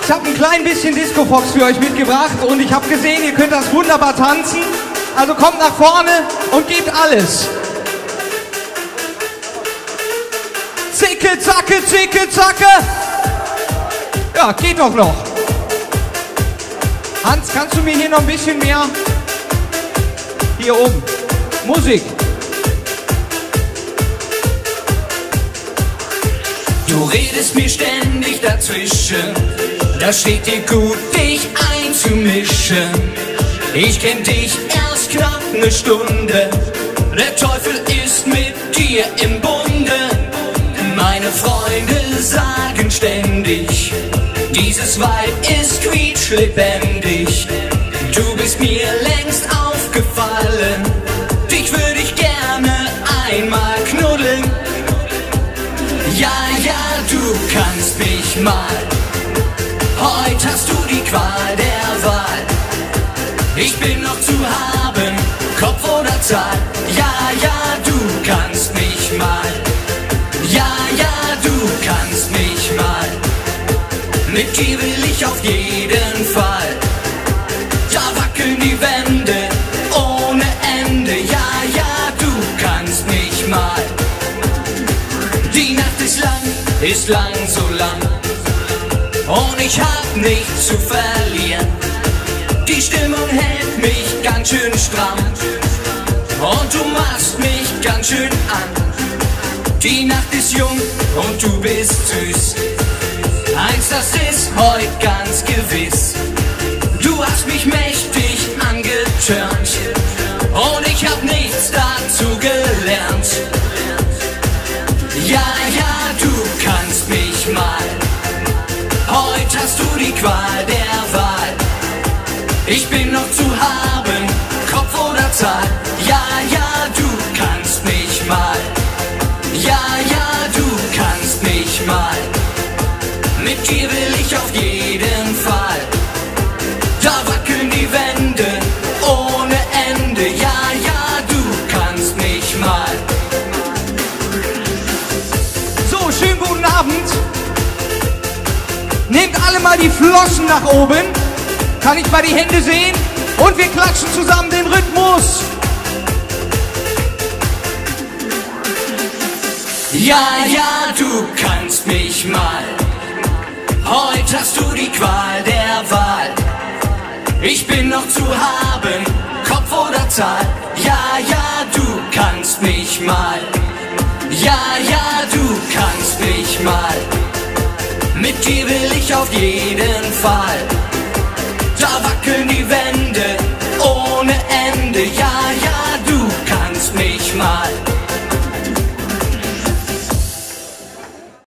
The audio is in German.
Ich habe ein klein bisschen Disco Fox für euch mitgebracht und ich habe gesehen, ihr könnt das wunderbar tanzen. Also kommt nach vorne und gebt alles. Zicke, zacke, zicke, zacke. Ja, geht doch noch. Hans, kannst du mir hier noch ein bisschen mehr? Hier oben. Musik. Du redest mir ständig dazwischen, da steht dir gut, dich einzumischen. Ich kenn dich erst knapp ne Stunde, der Teufel ist mit dir im Bunde. Meine Freunde sagen ständig, dieses Weib ist quietschlebendig. Du bist mir längst aufgefallen, dich würde ich gerne einmal knuddeln. Ja, ja, du kannst mich mal, heute hast du die Qual der Wahl. Ich bin noch zu haben, Kopf oder Zahl. Ja, ja, du kannst mich mal. Ja, ja, du kannst mich mal. Mit dir will ich auf jeden Fall. Da wackeln die Wände ohne Ende. Ja, ja, du kannst mich mal. Die Nacht ist lang, so lang. Und ich hab nichts zu verlieren. Die Stimmung hält mich ganz schön stramm. Und du machst mich ganz schön an. Die Nacht ist jung und du bist süß. Eins, das ist heute ganz gewiss. Du hast mich mächtig angetörnt und ich hab nichts dazu gelernt. Ja, ja, du kannst mich mal. Heute hast du die Qual der Wahl. Ich bin noch zu haben, Kopf oder Zahl. Ja, ja, du kannst mich mal. Ja, ja, du kannst mich mal. Mit dir will ich auf jeden Fall. Da wackeln die Wände ohne Ende. Ja, ja, du kannst mich mal. So, schönen guten Abend. Nehmt alle mal die Flossen nach oben. Kann ich mal die Hände sehen? Und wir klatschen zusammen den Rhythmus. Ja, ja, du kannst mich mal. Heute hast du die Qual der Wahl. Ich bin noch zu haben, Kopf oder Zahl. Ja, ja, du kannst mich mal. Ja, ja, du kannst mich mal. Mit dir will ich auf jeden Fall. Da wackeln die Wände ohne Ende. Ja,